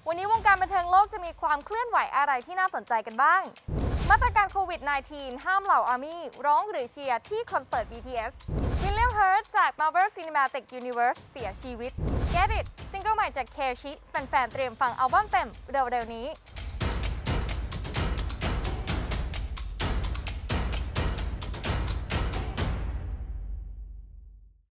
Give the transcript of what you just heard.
วันนี้วงการบันเทิงโลกจะมีความเคลื่อนไหวอะไรที่น่าสนใจกันบ้าง มาตรการโควิด -19 ห้ามเหล่าอาร์มี่ร้องหรือเชียร์ที่คอนเสิร์ต BTS วิลเลียม เฮิร์ตจาก Marvel Cinematic Universe เสียชีวิต Get It ซิงเกิลใหม่จาก Kelshi แฟนๆเตรียมฟังอัลบั้มเต็มเร็วๆนี้